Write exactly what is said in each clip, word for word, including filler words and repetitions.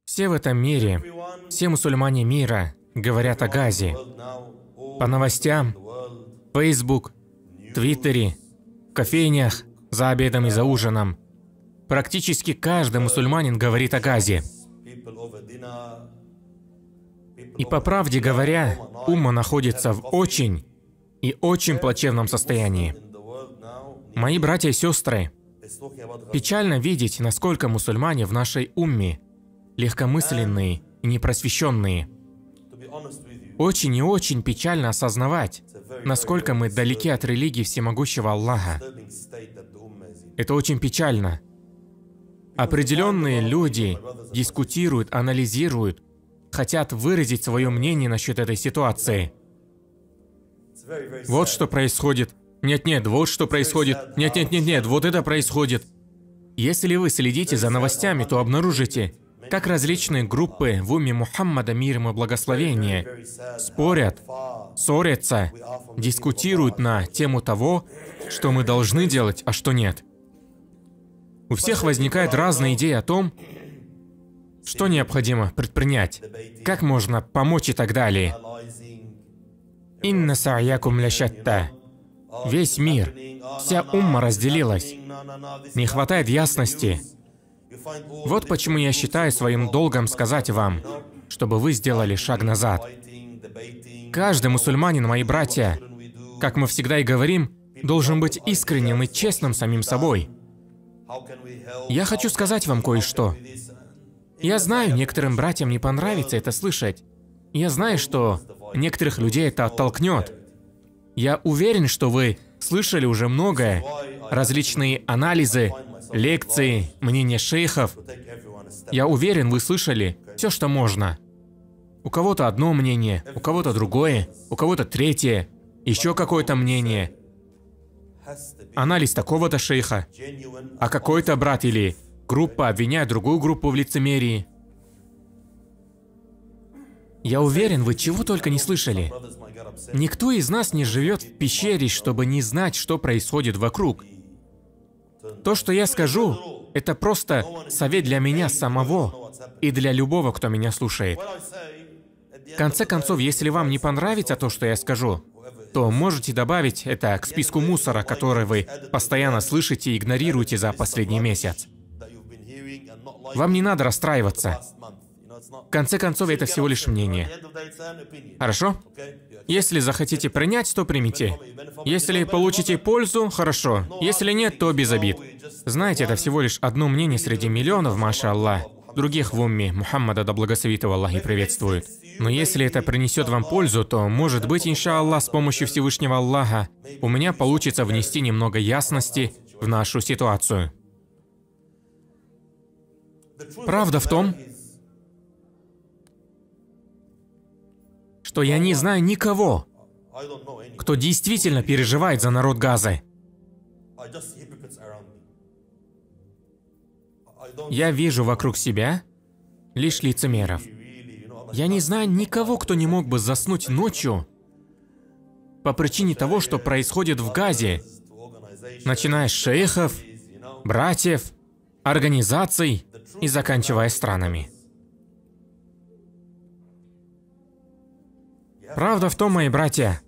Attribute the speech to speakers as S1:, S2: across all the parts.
S1: Все в этом мире, все мусульмане мира говорят о Газе. По новостям, Facebook, Твиттере, в кофейнях, за обедом и за ужином. Практически каждый мусульманин говорит о Газе. И по правде говоря, умма находится в очень и очень плачевном состоянии. Мои братья и сестры, печально видеть, насколько мусульмане в нашей умме легкомысленные и непросвещенные. Очень и очень печально осознавать, насколько мы далеки от религии всемогущего Аллаха. Это очень печально. Определенные люди дискутируют, анализируют, хотят выразить свое мнение насчет этой ситуации. Вот что происходит. Нет-нет, вот что происходит. Нет-нет-нет-нет, вот это происходит. Если вы следите за новостями, то обнаружите, как различные группы в умме Мухаммада, мир ему и благословение, спорят, ссорятся, дискутируют на тему того, что мы должны делать, а что нет. У всех возникают разные идеи о том, что необходимо предпринять, как можно помочь и так далее. «Инна са'якум ляшатта». Весь мир, вся умма разделилась. Не хватает ясности. Вот почему я считаю своим долгом сказать вам, чтобы вы сделали шаг назад. Каждый мусульманин, мои братья, как мы всегда и говорим, должен быть искренним и честным самим собой. Я хочу сказать вам кое-что. Я знаю, некоторым братьям не понравится это слышать. Я знаю, что некоторых людей это оттолкнет. Я уверен, что вы слышали уже многое, различные анализы, лекции, мнения шейхов. Я уверен, вы слышали все, что можно. У кого-то одно мнение, у кого-то другое, у кого-то третье, еще какое-то мнение. Анализ такого-то шейха, а какой-то брат или группа обвиняет другую группу в лицемерии. Я уверен, вы чего только не слышали. Никто из нас не живет в пещере, чтобы не знать, что происходит вокруг. То, что я скажу, это просто совет для меня самого и для любого, кто меня слушает. В конце концов, если вам не понравится то, что я скажу, то можете добавить это к списку мусора, который вы постоянно слышите и игнорируете за последний месяц. Вам не надо расстраиваться. В конце концов, это всего лишь мнение. Хорошо? Если захотите принять, то примите. Если получите пользу, хорошо. Если нет, то без обид. Знаете, это всего лишь одно мнение среди миллионов, маша Аллах. Других в умме Мухаммада, да благословит его Аллах и приветствует. Но если это принесет вам пользу, то, может быть, иншаллах, с помощью Всевышнего Аллаха, у меня получится внести немного ясности в нашу ситуацию. Правда в том, что я не знаю никого, кто действительно переживает за народ Газы. Я вижу вокруг себя лишь лицемеров. Я не знаю никого, кто не мог бы заснуть ночью по причине того, что происходит в Газе, начиная с шейхов, братьев, организаций и заканчивая странами. Правда в том, мои братья,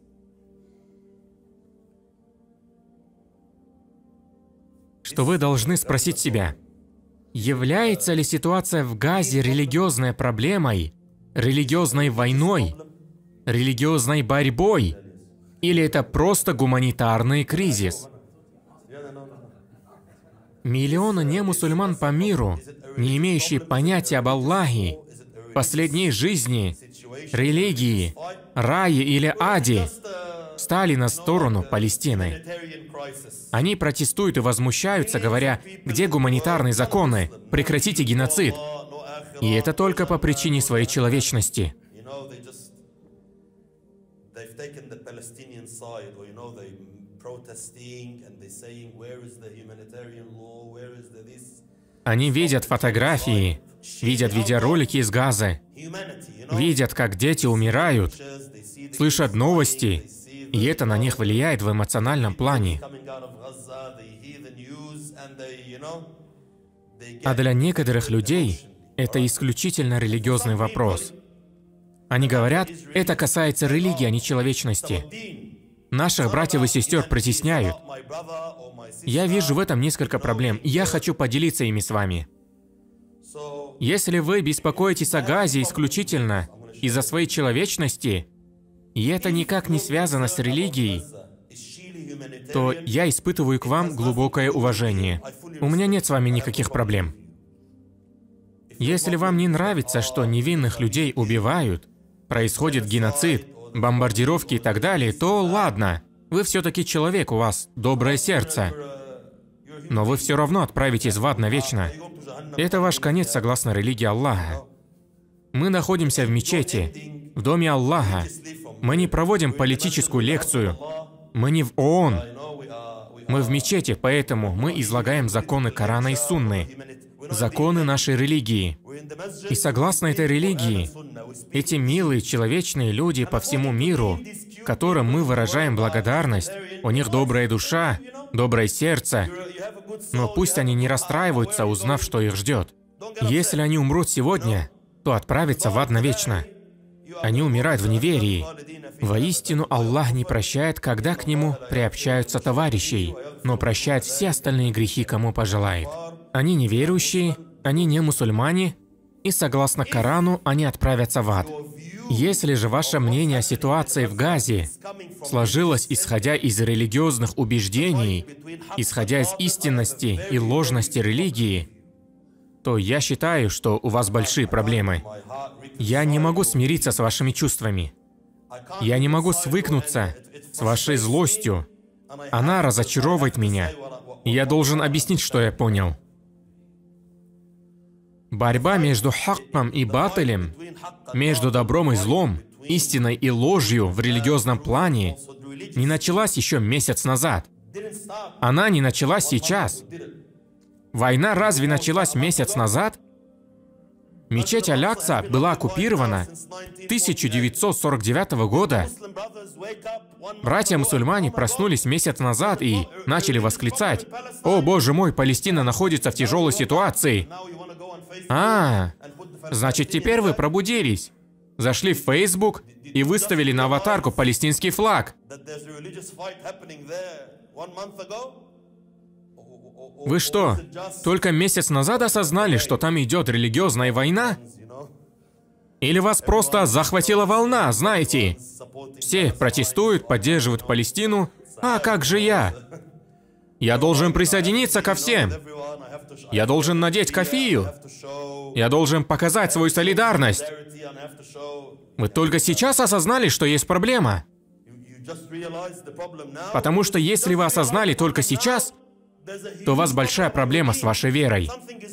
S1: что вы должны спросить себя, является ли ситуация в Газе религиозной проблемой, религиозной войной, религиозной борьбой, или это просто гуманитарный кризис? Миллионы немусульман по миру, не имеющие понятия об Аллахе, последней жизни, религии, рае или аде, стали на сторону Палестины. Они протестуют и возмущаются, говоря, где гуманитарные законы, прекратите геноцид. И это только по причине своей человечности. Они видят фотографии, видят видеоролики из Газы, видят, как дети умирают, слышат новости, и это на них влияет в эмоциональном плане. А для некоторых людей это исключительно религиозный вопрос. Они говорят, это касается религии, а не человечности. Наших братьев и сестер притесняют. Я вижу в этом несколько проблем, и я хочу поделиться ими с вами. Если вы беспокоитесь о Газе исключительно из-за своей человечности, и это никак не связано с религией, то я испытываю к вам глубокое уважение. У меня нет с вами никаких проблем. Если вам не нравится, что невинных людей убивают, происходит геноцид, бомбардировки и так далее, то ладно. Вы все-таки человек, у вас доброе сердце. Но вы все равно отправитесь в ад навечно. Это ваш конец согласно религии Аллаха. Мы находимся в мечети, в доме Аллаха. Мы не проводим политическую лекцию. Мы не в ООН. Мы в мечети, поэтому мы излагаем законы Корана и Сунны. Законы нашей религии. И согласно этой религии, эти милые, человечные люди по всему миру, которым мы выражаем благодарность, у них добрая душа, доброе сердце, но пусть они не расстраиваются, узнав, что их ждет. Если они умрут сегодня, то отправятся в ад навечно. Они умирают в неверии. Воистину, Аллах не прощает, когда к Нему приобщаются товарищей, но прощает все остальные грехи, кому пожелает. Они неверующие, они не мусульмане, и согласно Корану, они отправятся в ад. Если же ваше мнение о ситуации в Газе сложилось, исходя из религиозных убеждений, исходя из истинности и ложности религии, то я считаю, что у вас большие проблемы. Я не могу смириться с вашими чувствами. Я не могу свыкнуться с вашей злостью. Она разочаровывает меня. И я должен объяснить, что я понял. Борьба между хакком и батилем, между добром и злом, истиной и ложью в религиозном плане не началась еще месяц назад. Она не началась сейчас. Война разве началась месяц назад? Мечеть Аль-Акса была оккупирована тысяча девятьсот сорок девятого года. Братья-мусульмане проснулись месяц назад и начали восклицать: «О, Боже мой, Палестина находится в тяжелой ситуации!» А, значит, теперь вы пробудились. Зашли в Facebook и выставили на аватарку палестинский флаг. Вы что, только месяц назад осознали, что там идет религиозная война? Или вас просто захватила волна, знаете? Все протестуют, поддерживают Палестину. А как же я? Я должен присоединиться ко всем. Я должен надеть кафию. Я должен показать свою солидарность. Вы только сейчас осознали, что есть проблема. Потому что если вы осознали только сейчас, то у вас большая проблема с вашей верой.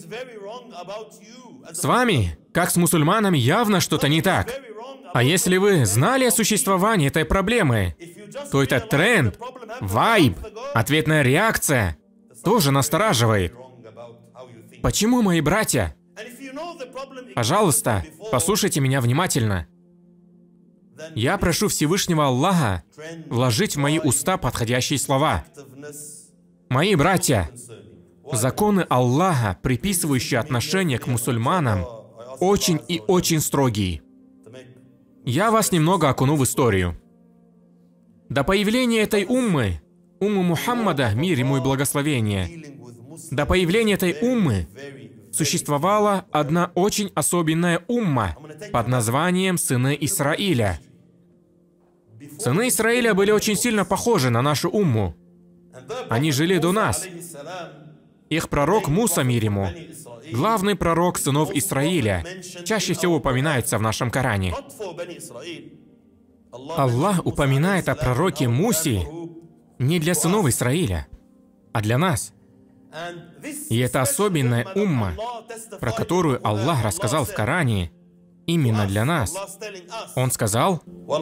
S1: С вами, как с мусульманами, явно что-то не так. А если вы знали о существовании этой проблемы, то этот тренд, вайб, ответная реакция тоже настораживает. Почему, мои братья? Пожалуйста, послушайте меня внимательно. Я прошу Всевышнего Аллаха вложить в мои уста подходящие слова. Мои братья, законы Аллаха, приписывающие отношение к мусульманам, очень и очень строгие. Я вас немного окуну в историю. До появления этой уммы, уммы Мухаммада, мир ему и благословение, до появления этой уммы существовала одна очень особенная умма под названием сыны Исраиля. Сыны Исраиля были очень сильно похожи на нашу умму. Они жили до нас. Их пророк Муса, мир ему, главный пророк сынов Исраиля, чаще всего упоминается в нашем Коране. Аллах упоминает о пророке Мусе не для сынов Исраиля, а для нас. И это особенная умма, про которую Аллах рассказал в Коране, именно для нас. Он сказал: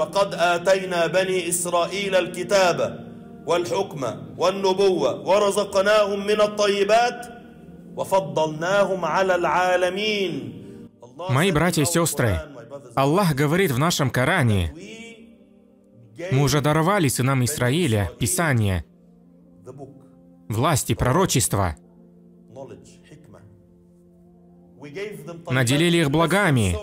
S1: мои братья и сестры, Аллах говорит в нашем Коране: мы уже даровали сынам Исраиля Писание, власти, пророчества. наделили их благами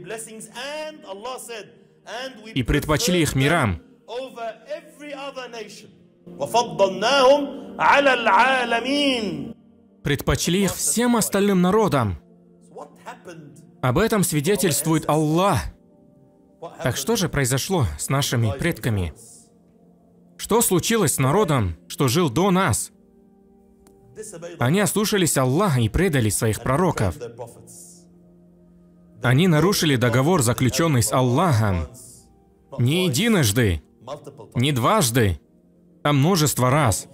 S1: и предпочли их мирам. Предпочли их всем остальным народам. Об этом свидетельствует Аллах. Так что же произошло с нашими предками? Что случилось с народом, что жил до нас? Они ослушались Аллаха и предали своих пророков. Они нарушили договор, заключенный с Аллахом, не единожды, не дважды, а множество раз.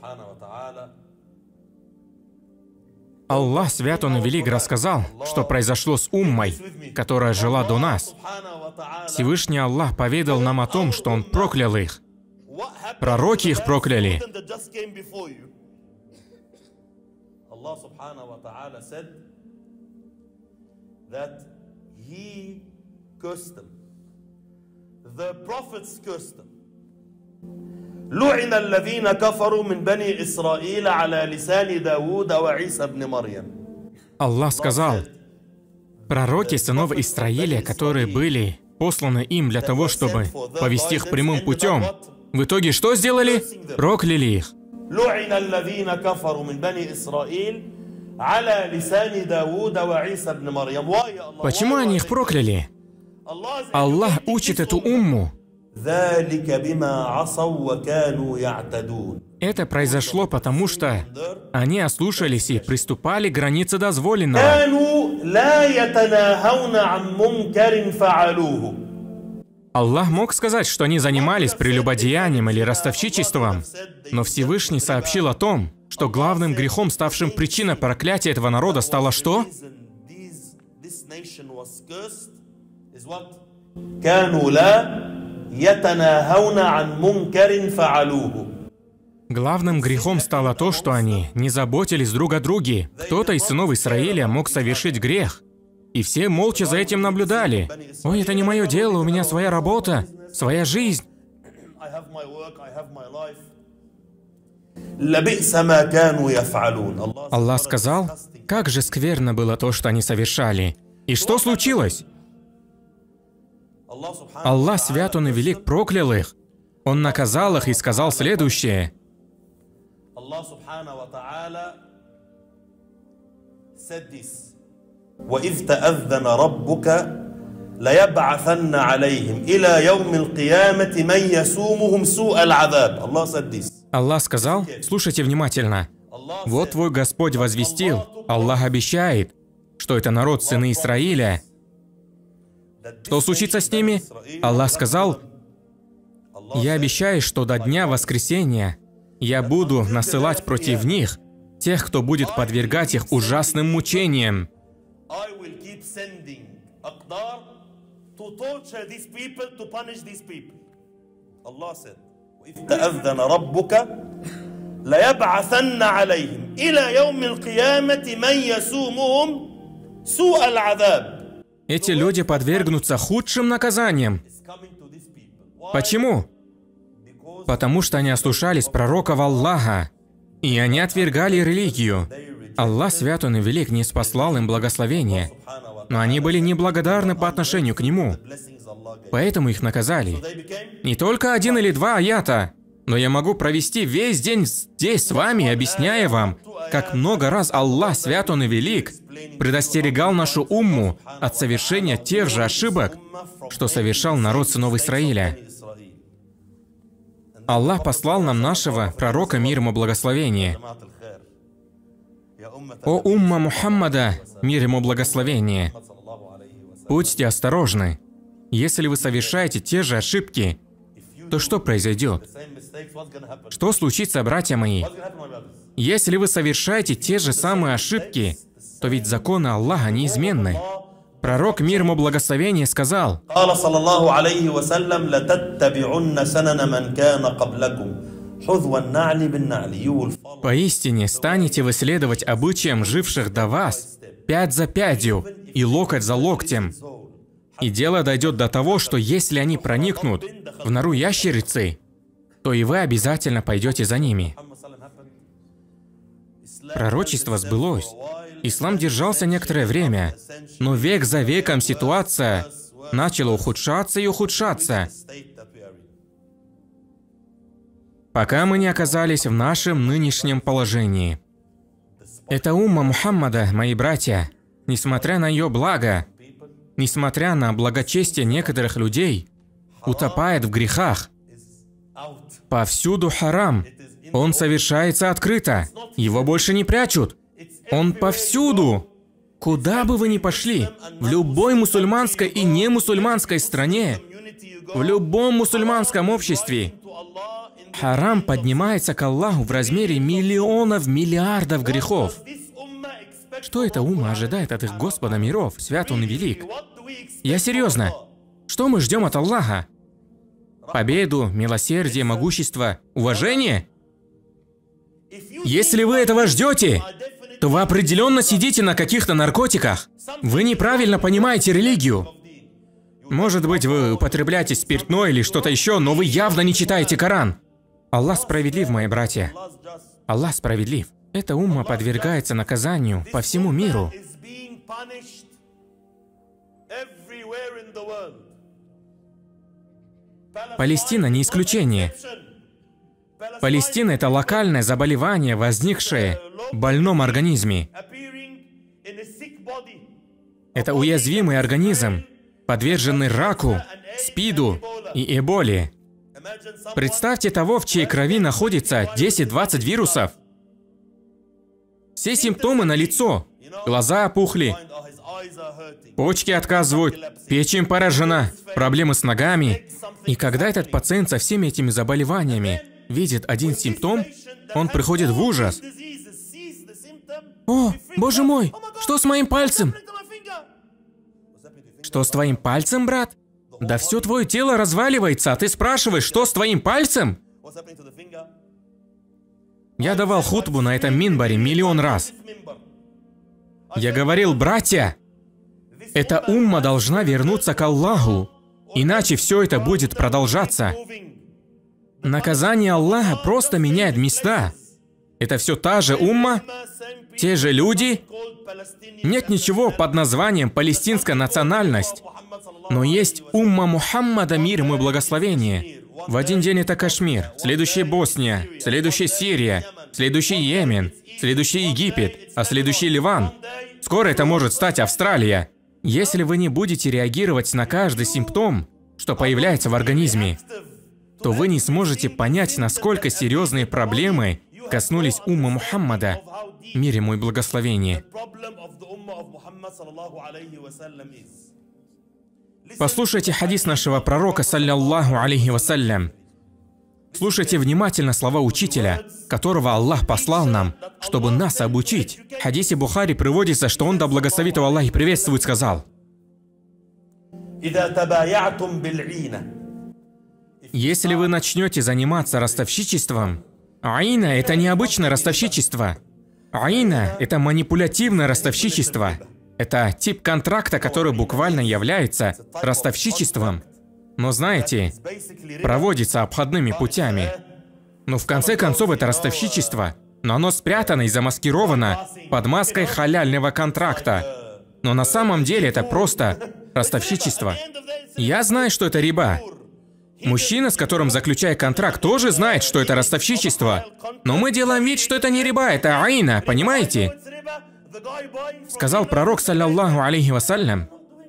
S1: Аллах, свят Он и велик, рассказал, что произошло с уммой, которая жила до нас. Всевышний Аллах поведал нам о том, что Он проклял их. Пророки их прокляли.
S2: لعن الذين كفروا من بني إسرائيل على لسان داود وعيسى ابن مريم.
S1: Аллах сказал, пророки сынов Израиля, которые были посланы им для того, чтобы повести их прямым путем, в итоге что сделали? Прокляли их.
S2: لعن الذين كفروا من بني إسرائيل على لسان داود وعيسى ابن مريم.
S1: Почему они их прокляли? Аллах учит эту умму. Это произошло потому, что они ослушались и приступали к границе дозволенного. Аллах мог сказать, что они занимались прелюбодеянием или ростовщичеством, но Всевышний сообщил о том, что главным грехом, ставшим причиной проклятия этого народа, стало что? Главным грехом стало то, что они не заботились друг о друге. Кто-то из сынов Израиля мог совершить грех, и все молча за этим наблюдали. «Ой, это не мое дело, у меня своя работа, своя жизнь». Аллах сказал, как же скверно было то, что они совершали. И что случилось? Аллах, свят Он и велик, проклял их. Он наказал их и сказал следующее.
S2: وَإِذْ تَأَذَّنَ رَبُّكَ لَيَبْعَثَنَّ عَلَيْهِمْ إِلَى يَوْمِ الْقِيَامَةِ مَنْ يَسُومُهُمْ سُوءَ الْعَذَابِ. Allah said this.
S1: Аллах сказал, слушайте внимательно. Вот твой Господь возвестил, Аллах обещает, что это народ сыны Израиля. Что случится с ними? Аллах сказал, я обещаю, что до дня воскресения я буду насылать против них тех, кто будет подвергать их ужасным мучениям.
S2: لَيَبْعَثَنَّ عَلَيْهِمْ إِلَى يَوْمِ الْقِيَامَةِ مَنْ يَسُومُهُمْ سُوءَ الْعَذَابِ.
S1: Эти люди подвергнутся худшим наказаниям. Почему? Потому что они ослушались пророков Аллаха, и они отвергали религию. Аллах, свят Он и велик, не спаслал им благословения, но они были неблагодарны по отношению к Нему. Поэтому их наказали. Не только один или два аята, но я могу провести весь день здесь с вами, объясняя вам, как много раз Аллах, свят Он и велик, предостерегал нашу умму от совершения тех же ошибок, что совершал народ сынов Израиля. Аллах послал нам нашего пророка, мир ему благословение. О умма Мухаммада, мир ему благословение! Будьте осторожны. Если вы совершаете те же ошибки, то что произойдет? Что случится, братья мои? Если вы совершаете те же самые ошибки, то ведь законы Аллаха неизменны. Пророк, мир ему благословение, сказал, «Поистине станете вы следовать обычаям живших до вас, пять за пятью и локоть за локтем. И дело дойдет до того, что если они проникнут в нору ящерицы, то и вы обязательно пойдете за ними». Пророчество сбылось. Ислам держался некоторое время, но век за веком ситуация начала ухудшаться и ухудшаться, пока мы не оказались в нашем нынешнем положении. Эта умма Мухаммада, мои братья, несмотря на ее благо, несмотря на благочестие некоторых людей, утопает в грехах. Повсюду харам. Он совершается открыто. Его больше не прячут. Он повсюду. Куда бы вы ни пошли, в любой мусульманской и немусульманской стране, в любом мусульманском обществе, харам поднимается к Аллаху в размере миллионов, миллиардов грехов. Что эта умма ожидает от их Господа миров? Свят Он и велик. Я серьезно. Что мы ждем от Аллаха? Победу, милосердие, могущество, уважение? Если вы этого ждете, то вы определенно сидите на каких-то наркотиках. Вы неправильно понимаете религию. Может быть, вы употребляете спиртное или что-то еще, но вы явно не читаете Коран. Аллах справедлив, мои братья. Аллах справедлив. Эта умма подвергается наказанию по всему миру. Палестина не исключение. Палестина – это локальное заболевание, возникшее в больном организме. Это уязвимый организм, подверженный раку, СПИДу и Эболе. Представьте того, в чьей крови находится десять-двадцать вирусов. Все симптомы налицо. Глаза опухли, почки отказывают, печень поражена, проблемы с ногами. И когда этот пациент со всеми этими заболеваниями видит один симптом, он приходит в ужас. О, боже мой, что с моим пальцем? Что с твоим пальцем, брат? Да все твое тело разваливается, а ты спрашиваешь, что с твоим пальцем? Я давал хутбу на этом минбаре миллион раз. Я говорил, братья, эта умма должна вернуться к Аллаху, иначе все это будет продолжаться. Наказание Аллаха просто меняет места. Это все та же умма, те же люди. Нет ничего под названием палестинская национальность. Но есть умма Мухаммада, мир ему и благословение. В один день это Кашмир, следующий Босния, следующий Сирия, следующий Йемен, следующий Египет, а следующий Ливан. Скоро это может стать Австралия. Если вы не будете реагировать на каждый симптом, что появляется в организме, то вы не сможете понять, насколько серьезные проблемы коснулись уммы Мухаммада, мир ему и благословение. Послушайте хадис нашего пророка, салляллаху алейхи вассалям. Слушайте внимательно слова учителя, которого Аллах послал нам, чтобы нас обучить. В хадисе Бухари приводится, что он, да благословит его Аллах и приветствует, сказал: если вы начнете заниматься ростовщичеством, аина – это не обычное ростовщичество. Аина – это манипулятивное ростовщичество. Это тип контракта, который буквально является ростовщичеством. Но знаете, проводится обходными путями. Но в конце концов это ростовщичество, но оно спрятано и замаскировано под маской халяльного контракта. Но на самом деле это просто ростовщичество. Я знаю, что это риба. Мужчина, с которым заключая контракт, тоже знает, что это ростовщичество. Но мы делаем вид, что это не риба, это аина, понимаете? Сказал пророк, саллаллаху алейхи вассалям: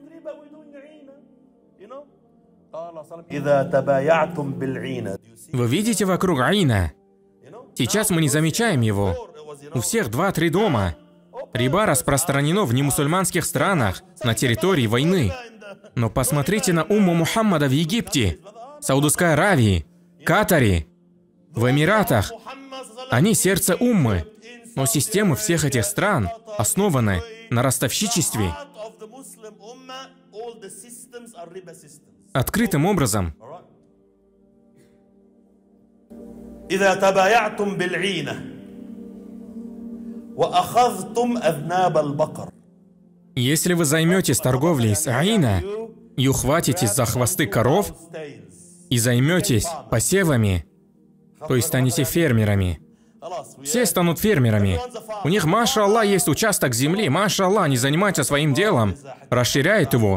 S1: вы видите вокруг аина? Сейчас мы не замечаем его. У всех два-три дома. Риба распространено в немусульманских странах, на территории войны. Но посмотрите на умму Мухаммада в Египте, Саудовской Аравии, Катаре, в Эмиратах. Они сердце уммы. Но системы всех этих стран основаны на ростовщичестве. Открытым образом. Если вы займетесь торговлей с аина и ухватитесь за хвосты коров и займетесь посевами, то есть станете фермерами, Все станут фермерами. У них, маша Аллах, есть участок земли, маша Аллах, они занимаются своим делом, расширяют его.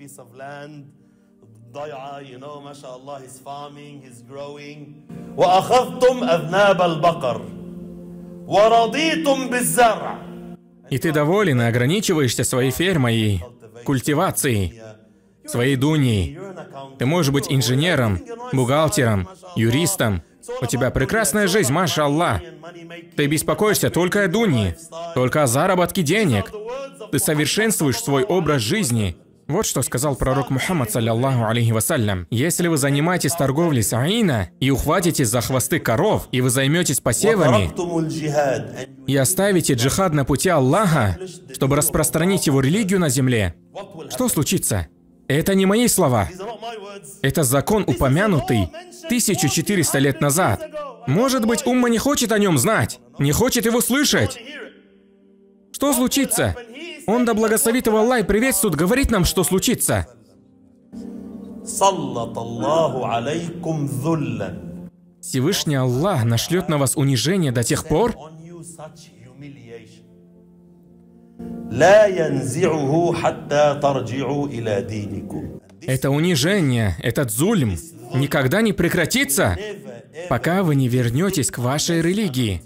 S1: И ты доволен и ограничиваешься своей фермой, культивацией, своей дуньей. Ты можешь быть инженером, бухгалтером, юристом. У тебя прекрасная жизнь, маша Аллах. Ты беспокоишься только о дунье, только о заработке денег. Ты совершенствуешь свой образ жизни. Вот что сказал пророк Мухаммад, саллиллаху алейхи вассалям. Если вы занимаетесь торговлей саина и ухватитесь за хвосты коров, и вы займетесь посевами, и оставите джихад на пути Аллаха, чтобы распространить его религию на земле, что случится? Это не мои слова. Это закон, упомянутый тысячу четыреста лет назад. Может быть, умма не хочет о нем знать, не хочет его слышать. Что случится? Он, да благословит его Аллах и приветствует, говорит нам, что случится. Всевышний Аллах нашлет на вас унижение до тех пор, это унижение, этот зульм никогда не прекратится, пока вы не вернетесь к вашей религии.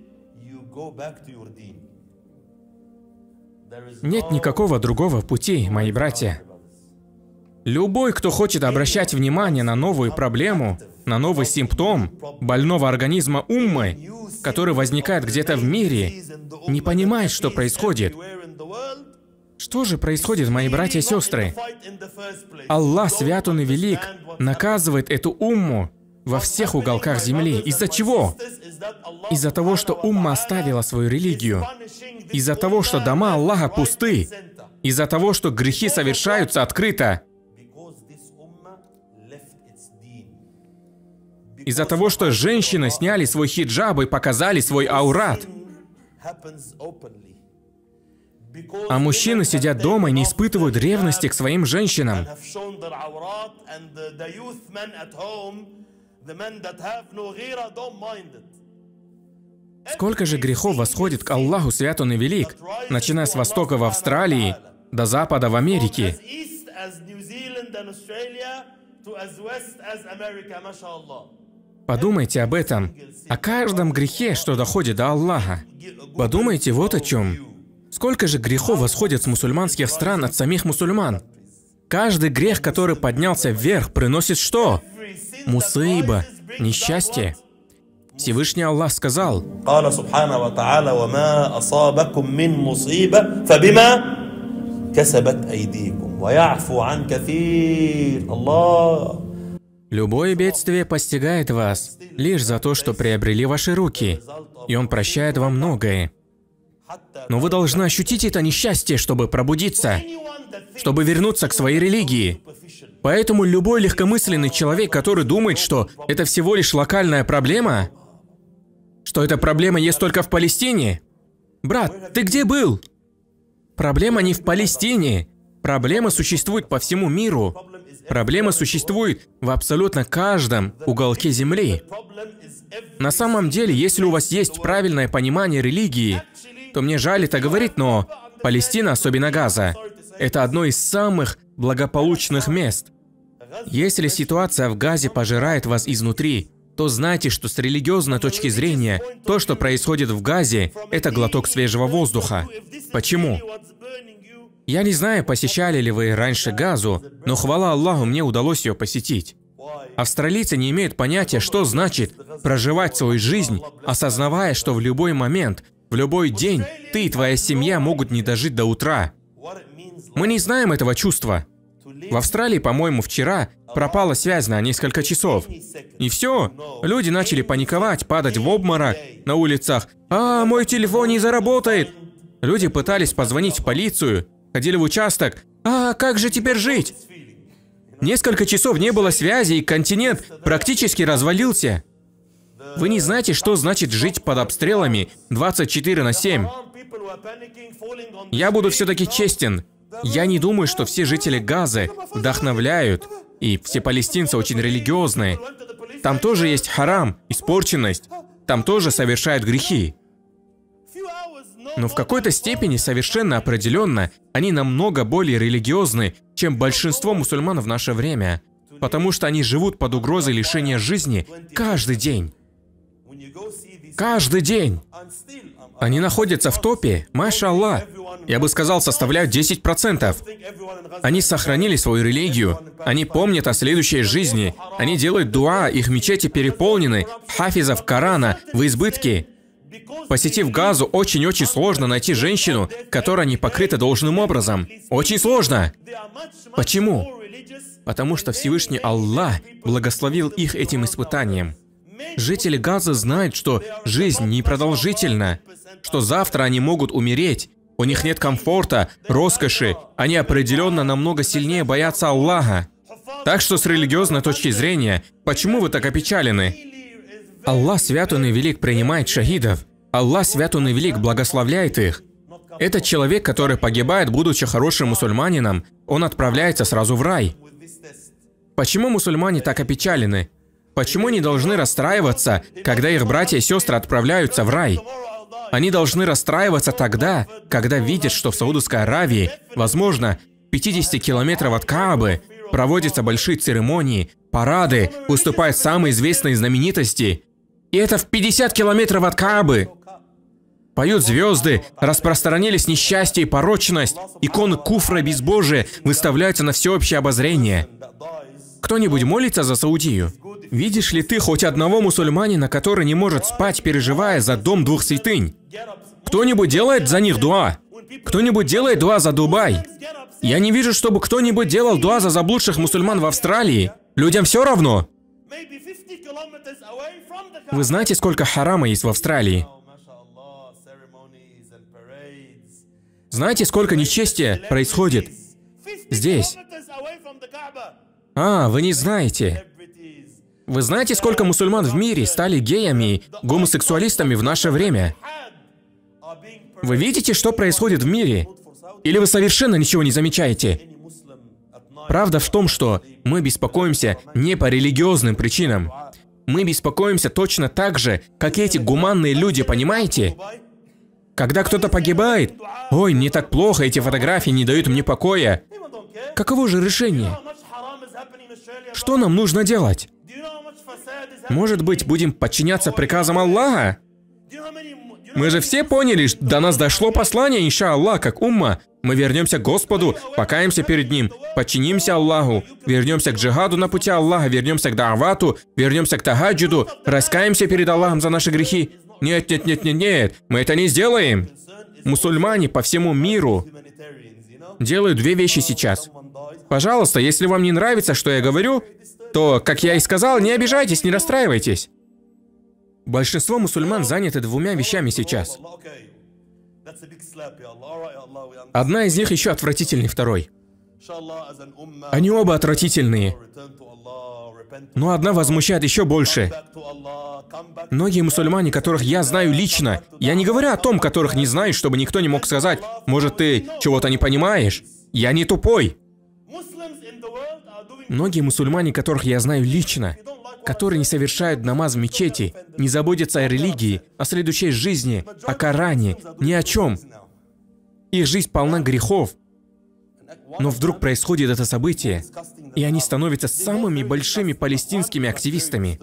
S1: Нет никакого другого пути, мои братья. Любой, кто хочет обращать внимание на новую проблему, на новый симптом больного организма уммы, который возникает где-то в мире, не понимает, что происходит. Что же происходит, мои братья и сестры? Аллах, свят Он и велик, наказывает эту умму во всех уголках земли. Из-за чего? Из-за того, что умма оставила свою религию. Из-за того, что дома Аллаха пусты. Из-за того, что грехи совершаются открыто. Из-за того, что женщины сняли свой хиджаб и показали свой аурат. А мужчины сидят дома и не испытывают ревности к своим женщинам. Сколько же грехов восходит к Аллаху, свят Он и велик, начиная с востока в Австралии до запада в Америке. Подумайте об этом, о каждом грехе, что доходит до Аллаха. Подумайте вот о чем. Сколько же грехов восходит с мусульманских стран от самих мусульман? Каждый грех, который поднялся вверх, приносит что? Мусыба, несчастье. Всевышний Аллах сказал: любое бедствие постигает вас лишь за то, что приобрели ваши руки, и Он прощает вам многое. Но вы должны ощутить это несчастье, чтобы пробудиться, чтобы вернуться к своей религии. Поэтому любой легкомысленный человек, который думает, что это всего лишь локальная проблема, что эта проблема есть только в Палестине, брат, ты где был? Проблема не в Палестине. Проблема существует по всему миру. Проблема существует в абсолютно каждом уголке земли. На самом деле, если у вас есть правильное понимание религии, то мне жаль это говорить, но Палестина, особенно Газа, это одно из самых благополучных мест. Если ситуация в Газе пожирает вас изнутри, то знайте, что с религиозной точки зрения, то, что происходит в Газе, это глоток свежего воздуха. Почему? Я не знаю, посещали ли вы раньше Газу, но хвала Аллаху, мне удалось ее посетить. Австралийцы не имеют понятия, что значит проживать свою жизнь, осознавая, что в любой момент, в любой день ты и твоя семья могут не дожить до утра. Мы не знаем этого чувства. В Австралии, по-моему, вчера пропала связь на несколько часов. И все, люди начали паниковать, падать в обморок на улицах. «А, мой телефон не заработает!» Люди пытались позвонить в полицию, ходили в участок. «А, как же теперь жить?» Несколько часов не было связи, и континент практически развалился. Вы не знаете, что значит жить под обстрелами двадцать четыре на семь. Я буду все-таки честен. Я не думаю, что все жители Газы вдохновляют, и все палестинцы очень религиозные. Там тоже есть харам, испорченность. там тоже совершают грехи. Но в какой-то степени совершенно определенно они намного более религиозны, чем большинство мусульман в наше время, потому что они живут под угрозой лишения жизни каждый день. Каждый день. Они находятся в топе, маша Аллах. Я бы сказал, составляют десять процентов. Они сохранили свою религию. Они помнят о следующей жизни. Они делают дуа, их мечети переполнены, хафизов Корана в избытке. Посетив Газу, очень-очень сложно найти женщину, которая не покрыта должным образом. Очень сложно. Почему? Потому что Всевышний Аллах благословил их этим испытанием. Жители Газы знают, что жизнь непродолжительна, что завтра они могут умереть. У них нет комфорта, роскоши. Они определенно намного сильнее боятся Аллаха. Так что с религиозной точки зрения, почему вы так опечалены? Аллах свят Он и велик принимает шахидов. Аллах свят Он и велик благословляет их. Этот человек, который погибает, будучи хорошим мусульманином, он отправляется сразу в рай. Почему мусульмане так опечалены? Почему они должны расстраиваться, когда их братья и сестры отправляются в рай? Они должны расстраиваться тогда, когда видят, что в Саудовской Аравии, возможно, в пятидесяти километрах от Каабы, проводятся большие церемонии, парады, выступают самые известные знаменитости. И это в пятьдесят километров от Каабы. Поют звезды, распространились несчастье и порочность, иконы куфра и безбожия выставляются на всеобщее обозрение. Кто-нибудь молится за Саудию? Видишь ли ты хоть одного мусульманина, который не может спать, переживая за дом двух святынь? Кто-нибудь делает за них дуа? Кто-нибудь делает дуа за Дубай? Я не вижу, чтобы кто-нибудь делал дуа за заблудших мусульман в Австралии. Людям все равно. Вы знаете, сколько харама есть в Австралии? Знаете, сколько нечестия происходит здесь? А, вы не знаете. Вы знаете, сколько мусульман в мире стали геями и гомосексуалистами в наше время? Вы видите, что происходит в мире? Или вы совершенно ничего не замечаете? Правда в том, что мы беспокоимся не по религиозным причинам. Мы беспокоимся точно так же, как и эти гуманные люди, понимаете? Когда кто-то погибает, ой, мне так плохо, эти фотографии не дают мне покоя. Каково же решение? Что нам нужно делать? Может быть, будем подчиняться приказам Аллаха? Мы же все поняли, что до нас дошло послание, иншаллах, как умма. Мы вернемся к Господу, покаемся перед Ним, подчинимся Аллаху, вернемся к джихаду на пути Аллаха, вернемся к да'вату, вернемся к тахаджуду, раскаемся перед Аллахом за наши грехи. Нет, нет, нет, нет, нет, мы это не сделаем. Мусульмане по всему миру делают две вещи сейчас. Пожалуйста, если вам не нравится, что я говорю, то, как я и сказал, не обижайтесь, не расстраивайтесь. Большинство мусульман заняты двумя вещами сейчас. Одна из них еще отвратительнее второй. Они оба отвратительные. Но одна возмущает еще больше. Многие мусульмане, которых я знаю лично, я не говорю о том, которых не знаю, чтобы никто не мог сказать, может, ты чего-то не понимаешь. Я не тупой. Многие мусульмане, которых я знаю лично, которые не совершают намаз в мечети, не заботятся о религии, о следующей жизни, о Коране, ни о чем. Их жизнь полна грехов. Но вдруг происходит это событие, и они становятся самыми большими палестинскими активистами.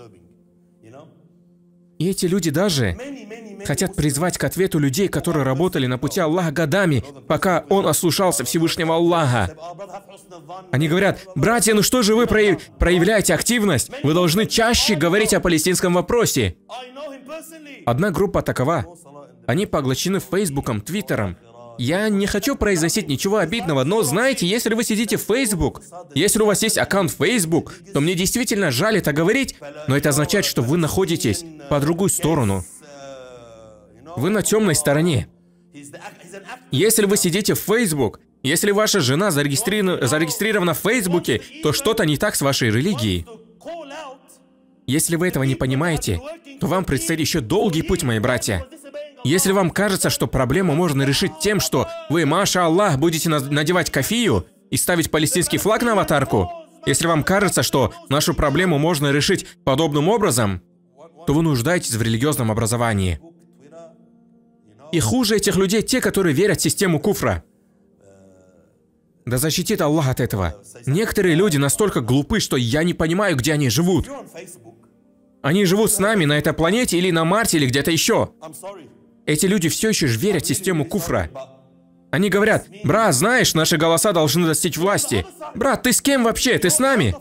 S1: И эти люди даже хотят призвать к ответу людей, которые работали на пути Аллаха годами, пока он ослушался Всевышнего Аллаха. Они говорят: братья, ну что же вы проявляете активность? Вы должны чаще говорить о палестинском вопросе. Одна группа такова. Они поглощены Фейсбуком, Твиттером. Я не хочу произносить ничего обидного, но знаете, если вы сидите в Facebook, если у вас есть аккаунт в Facebook, то мне действительно жаль это говорить, но это означает, что вы находитесь по другую сторону. Вы на темной стороне. Если вы сидите в Facebook, если ваша жена зарегистрирована, зарегистрирована в Фейсбуке, то что-то не так с вашей религией. Если вы этого не понимаете, то вам предстоит еще долгий путь, мои братья. Если вам кажется, что проблему можно решить тем, что вы, маша Аллах, будете надевать кафию и ставить палестинский флаг на аватарку, если вам кажется, что нашу проблему можно решить подобным образом, то вы нуждаетесь в религиозном образовании. И хуже этих людей те, которые верят в систему куфра. Да защитит Аллах от этого. Некоторые люди настолько глупы, что я не понимаю, где они живут. Они живут с нами на этой планете или на Марсе, или где-то еще. Эти люди все еще верят в систему куфра. Они говорят: брат, знаешь, наши голоса должны достичь власти. Брат, ты с кем вообще? Ты с нами?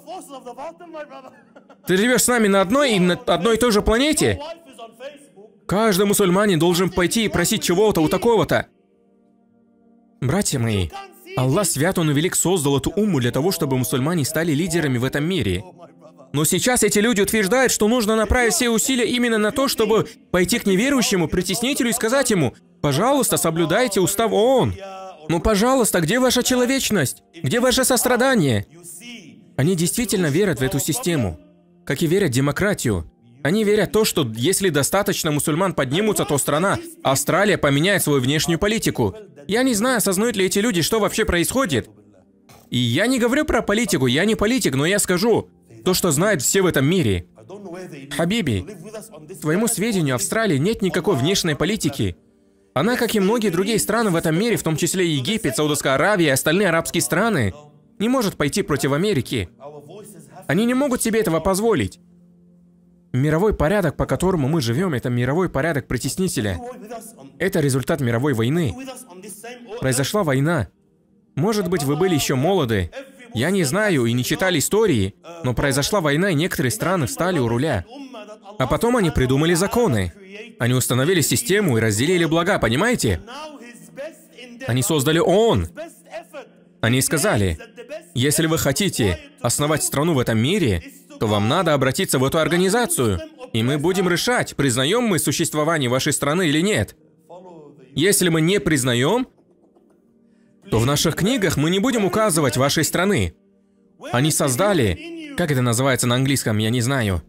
S1: Ты живешь с нами на одной и на одной и той же планете? Каждый мусульманин должен пойти и просить чего-то у такого-то. Братья мои, Аллах свят, Он и велик, создал эту умму для того, чтобы мусульмане стали лидерами в этом мире. Но сейчас эти люди утверждают, что нужно направить все усилия именно на то, чтобы пойти к неверующему притеснителю и сказать ему: пожалуйста, соблюдайте устав ООН. Ну, пожалуйста, где ваша человечность? Где ваше сострадание? Они действительно верят в эту систему, как и верят в демократию. Они верят в то, что если достаточно мусульман поднимутся, то страна Австралия поменяет свою внешнюю политику. Я не знаю, осознают ли эти люди, что вообще происходит. И я не говорю про политику, я не политик, но я скажу то, что знают все в этом мире. Хабиби, к твоему сведению, в Австралии нет никакой внешней политики. Она, как и многие другие страны в этом мире, в том числе и Египет, Саудовская Аравия и остальные арабские страны, не может пойти против Америки. Они не могут себе этого позволить. Мировой порядок, по которому мы живем, это мировой порядок притеснителя. Это результат мировой войны. Произошла война. Может быть, вы были еще молоды. Я не знаю и не читали истории, но произошла война, и некоторые страны встали у руля. А потом они придумали законы. Они установили систему и разделили блага, понимаете? Они создали ООН. Они сказали: если вы хотите основать страну в этом мире, то вам надо обратиться в эту организацию, и мы будем решать, признаем мы существование вашей страны или нет. Если мы не признаем, то в наших книгах мы не будем указывать вашей страны. Они создали, как это называется на английском, я не знаю,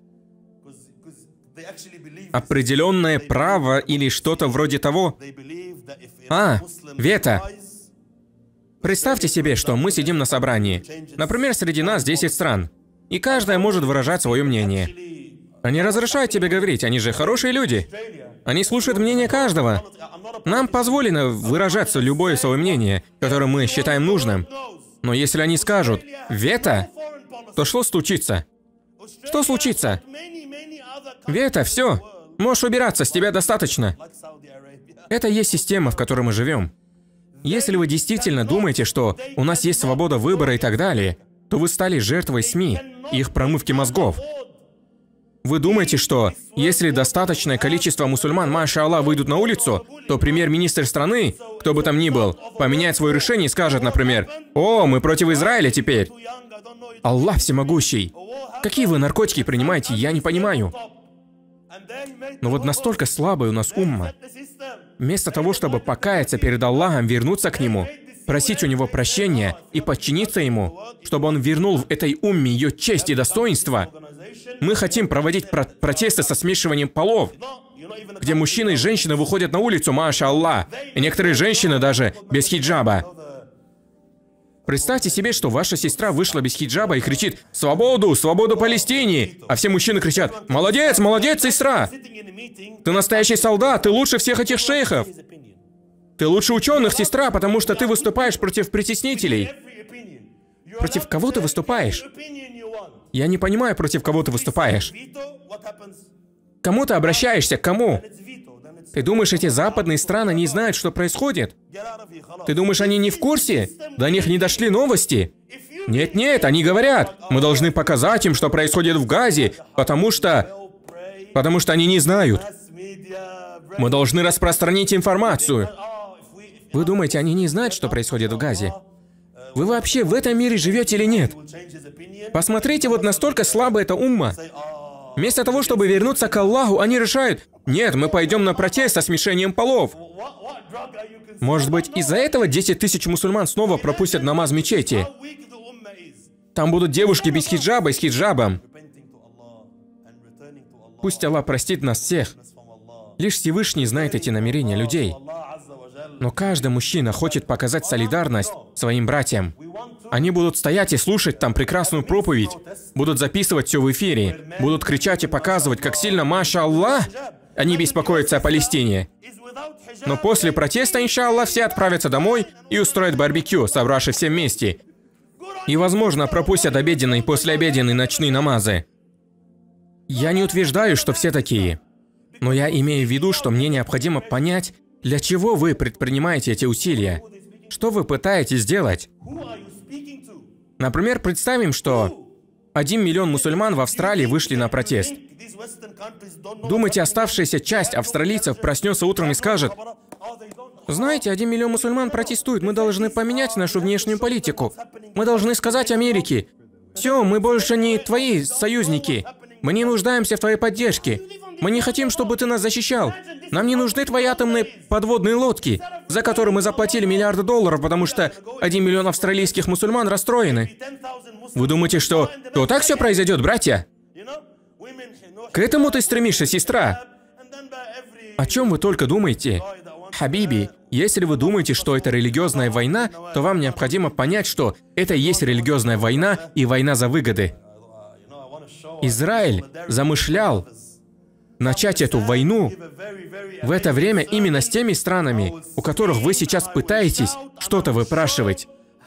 S1: определенное право или что-то вроде того. А, вето. Представьте себе, что мы сидим на собрании. Например, среди нас десять стран. И каждая может выражать свое мнение. Они разрешают тебе говорить, они же хорошие люди. Они слушают мнение каждого. Нам позволено выражать любое свое мнение, которое мы считаем нужным. Но если они скажут «вето», то что случится? Что случится? Вето, все. Можешь убираться, с тебя достаточно. Это и есть система, в которой мы живем. Если вы действительно думаете, что у нас есть свобода выбора и так далее, то вы стали жертвой СМИ и их промывки мозгов. Вы думаете, что если достаточное количество мусульман, маша Аллах, выйдут на улицу, то премьер-министр страны, кто бы там ни был, поменяет свое решение и скажет, например: «О, мы против Израиля теперь». Аллах всемогущий. Какие вы наркотики принимаете, я не понимаю. Но вот настолько слабая у нас умма. Вместо того, чтобы покаяться перед Аллахом, вернуться к Нему, просить у Него прощения и подчиниться Ему, чтобы Он вернул в этой умме ее честь и достоинство, мы хотим проводить про протесты со смешиванием полов, где мужчины и женщины выходят на улицу, маша Аллах, и некоторые женщины даже без хиджаба. Представьте себе, что ваша сестра вышла без хиджаба и кричит «Свободу! Свободу Палестине!» А все мужчины кричат «Молодец! Молодец, сестра! Ты настоящий солдат! Ты лучше всех этих шейхов! Ты лучше ученых, сестра, потому что ты выступаешь против притеснителей!» Против кого ты выступаешь? Я не понимаю, против кого ты выступаешь. К кому ты обращаешься? К кому? Ты думаешь, эти западные страны не знают, что происходит? Ты думаешь, они не в курсе? До них не дошли новости? Нет-нет, они говорят, мы должны показать им, что происходит в Газе, потому что... Потому что они не знают. Мы должны распространить информацию. Вы думаете, они не знают, что происходит в Газе? Вы вообще в этом мире живете или нет? Посмотрите, вот настолько слабая эта умма. Вместо того, чтобы вернуться к Аллаху, они решают: нет, мы пойдем на протест со смешением полов. Может быть, из-за этого десять тысяч мусульман снова пропустят намаз в мечети? Там будут девушки без хиджаба и с хиджабом. Пусть Аллах простит нас всех. Лишь Всевышний знает эти намерения людей. Но каждый мужчина хочет показать солидарность своим братьям. Они будут стоять и слушать там прекрасную проповедь, будут записывать все в эфире, будут кричать и показывать, как сильно, маша Аллах, они беспокоятся о Палестине. Но после протеста, иншаллах, все отправятся домой и устроят барбекю, собравшись все вместе. И, возможно, пропустят обеденные и послеобеденные ночные намазы. Я не утверждаю, что все такие. Но я имею в виду, что мне необходимо понять, для чего вы предпринимаете эти усилия. Что вы пытаетесь сделать? Например, представим, что один миллион мусульман в Австралии вышли на протест. Думаете, оставшаяся часть австралийцев проснется утром и скажет: знаете, один миллион мусульман протестуют, мы должны поменять нашу внешнюю политику. Мы должны сказать Америке: все, мы больше не твои союзники. Мы не нуждаемся в твоей поддержке. Мы не хотим, чтобы ты нас защищал. Нам не нужны твои атомные подводные лодки, за которые мы заплатили миллиарды долларов, потому что один миллион австралийских мусульман расстроены. Вы думаете, что то так все произойдет, братья? К этому ты стремишься, сестра? О чем вы только думаете? Хабиби, если вы думаете, что это религиозная война, то вам необходимо понять, что это и есть религиозная война и война за выгоды. Израиль замышлял начать эту войну в это время именно с теми странами, у которых вы сейчас пытаетесь что-то выпрашивать.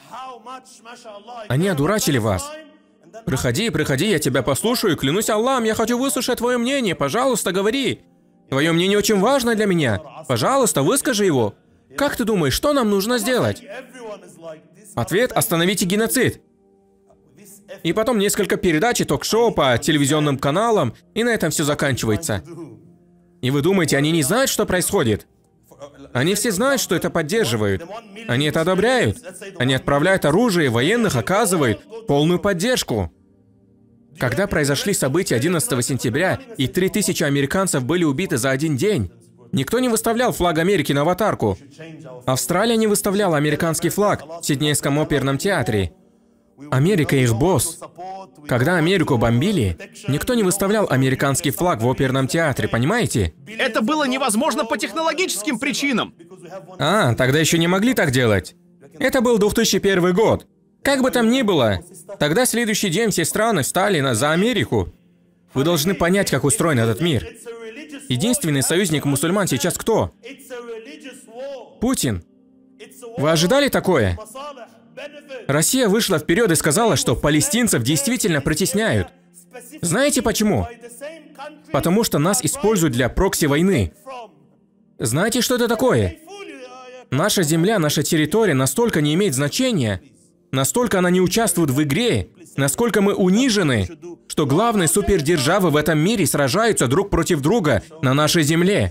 S1: Они одурачили вас. Приходи, приходи, я тебя послушаю, клянусь Аллахом, я хочу выслушать твое мнение, пожалуйста, говори. Твое мнение очень важно для меня. Пожалуйста, выскажи его. Как ты думаешь, что нам нужно сделать? Ответ – остановите геноцид. И потом несколько передач и ток-шоу по телевизионным каналам, и на этом все заканчивается. И вы думаете, они не знают, что происходит? Они все знают, что это поддерживают. Они это одобряют. Они отправляют оружие, военных оказывают полную поддержку. Когда произошли события одиннадцатого сентября, и три тысячи американцев были убиты за один день, никто не выставлял флаг Америки на аватарку. Австралия не выставляла американский флаг в Сиднейском оперном театре. Америка их босс. Когда Америку бомбили, никто не выставлял американский флаг в оперном театре, понимаете?
S3: Это было невозможно по технологическим причинам.
S1: А, тогда еще не могли так делать. Это был две тысячи первый год. Как бы там ни было, тогда следующий день все страны встали на, за Америку. Вы должны понять, как устроен этот мир. Единственный союзник мусульман сейчас кто? Путин. Вы ожидали такое? Россия вышла вперед и сказала, что палестинцев действительно притесняют. Знаете почему? Потому что нас используют для прокси-войны. Знаете, что это такое? Наша земля, наша территория настолько не имеет значения, настолько она не участвует в игре, насколько мы унижены, что главные супердержавы в этом мире сражаются друг против друга на нашей земле.